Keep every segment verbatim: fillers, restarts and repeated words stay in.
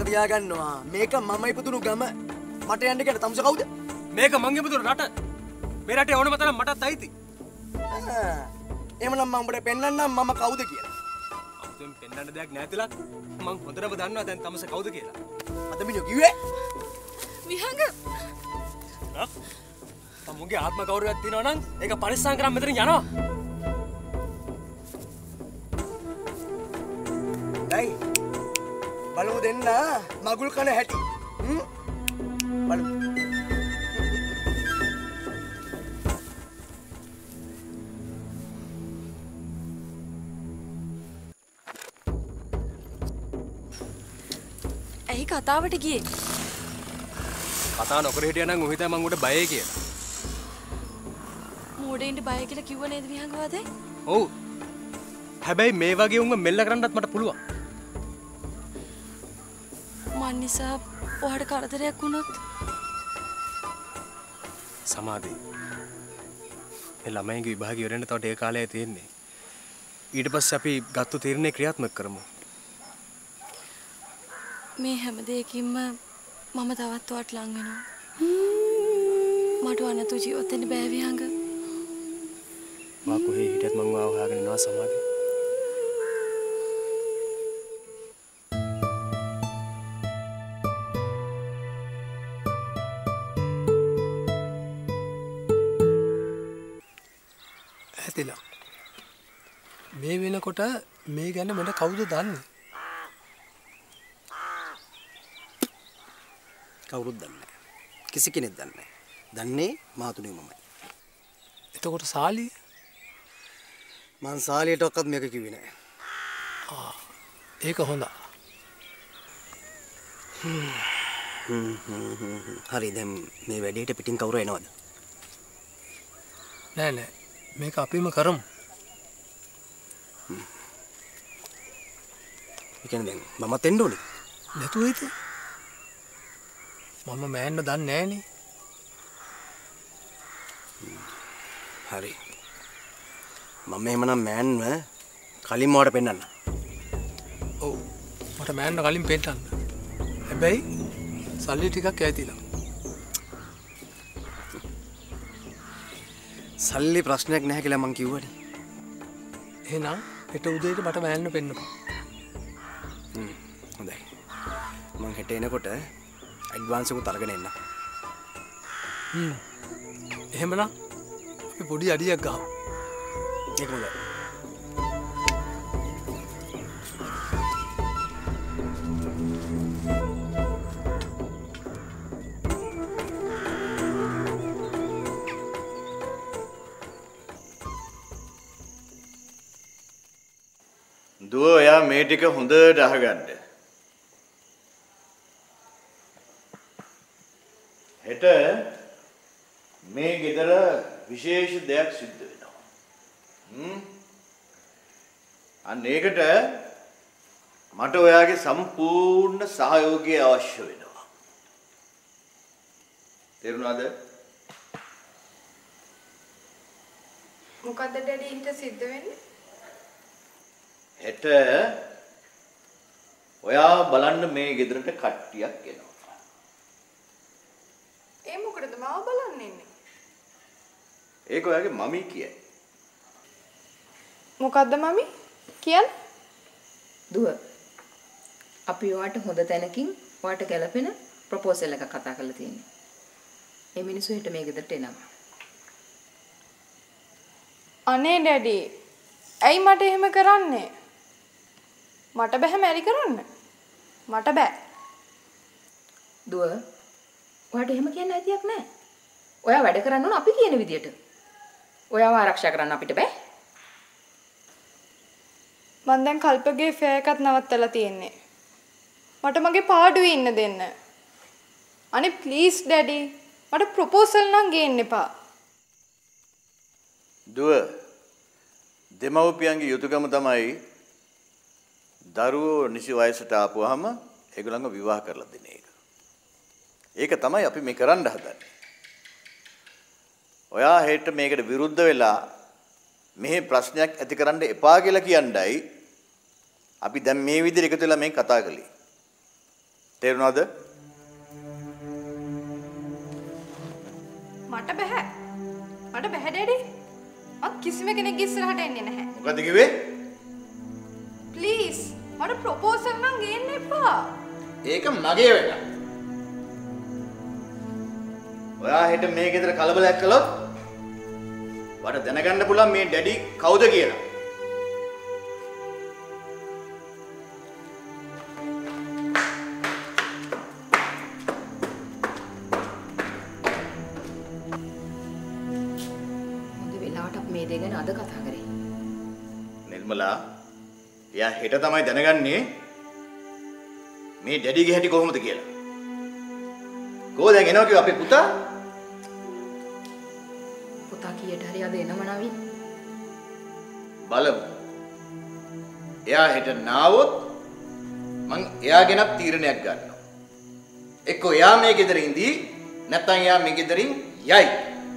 තියාගන්නවා. මේක මම ඉපදුණු ගම. මට යන්න කියන තමුස කවුද? මේක මං ඉපදුණු රට. මේ රටේ ඕනම තරම් මටත් අයිති. එහෙමනම් මම උඹට පෙන්නන්නම් මම කවුද කියලා. අමුතුවෙන් පෙන්නන්න දෙයක් නැතිලා මං හොඳටම දන්නවා දැන් තමුස කවුද කියලා. අද මිනිහෝ කිව්වේ විහංග තමුන්ගේ ආත්ම ගෞරවයක් තියෙනවා නම් ඒක පරිස්සම් කරන් මෙතනින් යනවා. ඩයි බලමු දෙන්න මගුල් කන හැටි. හ්ම් බලමු. ඇයි කතාවට ගියේ? කතා නොකර හිටියා නම් උහිතා මං උඩ බයයි කියලා. මෝඩෙන්ට බය කියලා කිව්ව නේද විහංගවාදේ? ඔව්. හැබැයි මේ වගේ උන්ව මෙල්ල කරන්නත් මට පුළුවන්. මන් නිසා ඔයාට කරදරයක් වුණොත් සමාධි. මේ ළමයින්ගේ විභාගය ඉවරෙන්න තව ටික කාලයක් තියෙන්නේ. ඊට පස්සේ අපි ගත්තු තීරණය ක්‍රියාත්මක කරමු. මේ හැම දෙයකින්ම මම තවත් ඔයාට ලං වෙනවා. මට වනතු ජීවත් වෙන්න බෑ විහංග. මා කොහේ හිටියත් මං ආව හොයාගෙන ඉනවා සමාධි. ඇතිලා මේ වෙනකොට මේ ගැන මට කවුද දන්නේ? කවුරුත් දන්නේ නැහැ. කිසි කෙනෙක් දන්නේ නැහැ. දන්නේ මාතුනේ මමයි. එතකොට සාලි මං සාලියටවත් මේක කිව්වේ නැහැ. ආ ඒක හොඳයි. හරි දැන් මේ වැඩේට පිටින් කවුරු එනවද? නෑ නෑ මේක අපිම කරමු. ඒ කියන්නේ දැන් මමත් එන්න ඕනේ. නැතුව ඉතින් මම මෑන්න දන්නේ නෑනේ. හරි. මම එහෙමනම් මෑන්ව කලින් මවට පෙන්නන්න. ඔව් මට මෑන්න කලින් පෙන්නන්න. හැබැයි සල්ලි ටිකක් ඇතිලා. සල්ලි ප්‍රශ්නයක් නැහැ කියලා මං කිව්වනේ. එහෙනම් හෙට උදේට මට මෑන්න පෙන්නපන්. හ්ම් හොඳයි. මං හෙට එනකොට ඇඩ්වාන්ස් එකක් අරගෙන එන්න. හ්ම්. එහෙමනම් අපි පොඩි අඩියක් ගහමු. ඒක හොඳයි. දුව ඔයා මේ ටික හොඳට අහගන්න. හෙට මේ ගෙදර විශේෂ දෙයක් සිද්ධ වෙනවා. හ්ම්. අන්න ඒකට මට ඔයාගේ සම්පූර්ණ සහයෝගය අවශ්‍ය වෙනවා. තේරුණාද? මොකද්ද ඩැඩි හිට සිද්ධ වෙන්නේ? හෙට ඔයා බලන්න මේ ගෙදරට කට්ටියක් එනවා. ඒ මොකටද මාව බලන්න ඉන්නේ? ඒක ඔයාගේ මමී කියයි. මොකද්ද මමි? කියන්නේ? දුව. අපි ඔයාට හොඳ තැනකින් ඔයාට ගැළපෙන ප්‍රොපෝසල් එකක් කතා කරලා තියෙනවා. මේ මිනිස්සු හෙට මේ ගෙදරට එනවා. අනේ ඩැඩි. ඇයි මට එහෙම කරන්නේ? මට බෑ මැරි කරන්න. මට බෑ. දුව. ඔයාට එහෙම කියන්න අයිතියක් නැහැ. ඔයා වැඩ කරන්න ඕන අපි කියන විදියට. ඔයාව ආරක්ෂා කරන්න අපිට බෑ. මං දැන් කල්පගේ ෆෙයා එකත් නවත්තලා තියෙන්නේ. මට මගේ පාඩුවේ ඉන්න දෙන්න. අනේ ප්ලීස් ඩැඩි. මට ප්‍රොපෝසල් නම් ගේන්න එපා. දුව දෙමව්පියන්ගේ යුතුයකම තමයි දරුවෝ නිසි වයසට ආපුවාම ඒගොල්ලන්ව විවාහ කරලා දෙන එක. ඒක තමයි අපි මේ කරන්න හදන්නේ. ඔයා හෙට මේකට විරුද්ධ වෙලා මෙහි ප්‍රශ්නයක් ඇති කරන්න එපා කියලා කියන්නයි අපි දැන් මේ විදිහට එකතු වෙලා මේ කතා කළේ. තේරුණාද? මට බෑ. මට බෑ ඩැඩි. මම කිසිම කෙනෙක් ඉස්සරහට එන්නේ නැහැ. මොකද කිව්වේ? ප්ලීස් මට ප්‍රොපෝසල් නම් ගේන්න එපා. ඒක මගේ වැඩක්. ඔයා හෙට මේ ගෙදර කලබලයක් කළොත් වට දැනගන්න පුළුවන් මේ ඩැඩි කවුද කියලා. හොඳ වෙලාවට අපි මේ දෙක ගැන අද කතා කරේ. නිර්මලා, එයා හෙට තමයි දැනගන්නේ මේ ඩැඩිගේ හැටි කොහොමද කියලා. කොහොමද දැන් එනවා කිව්ව අපේ පුතා? පුතා කීයට හරි අද එනම නවි. බලමු. එයා හෙට නාවොත් මං එයා ගැන තීරණයක් ගන්නවා. එක්කෝ එයා මේ ගෙදර ඉඳී නැත්නම් එයා මේ ගෙදරින් යයි.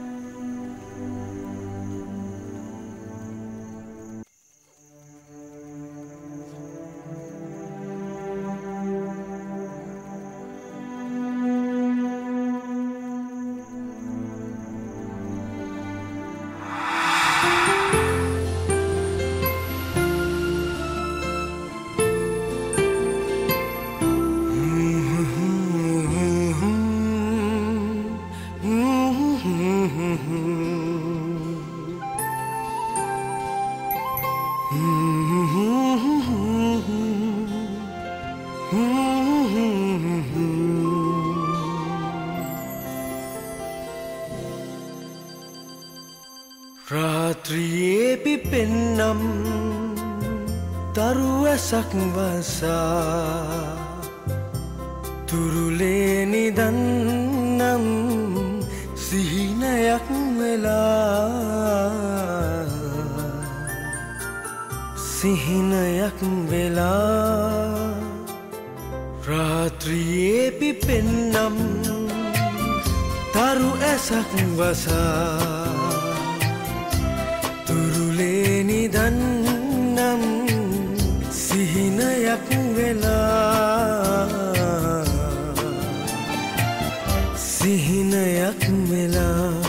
රාත්‍රියේ පිපෙන්නම් තරුවසක් වසා තුරුලේ නිදන්නම් සිහිනයක් වෙලා සිහිනයක් වෙලා රාත්‍රියේ පිපෙන්නම් තරු ඇසක් වසා තුරුලේ නිදන්නම් සිහිනයක් වෙලා සිහිනයක් වෙලා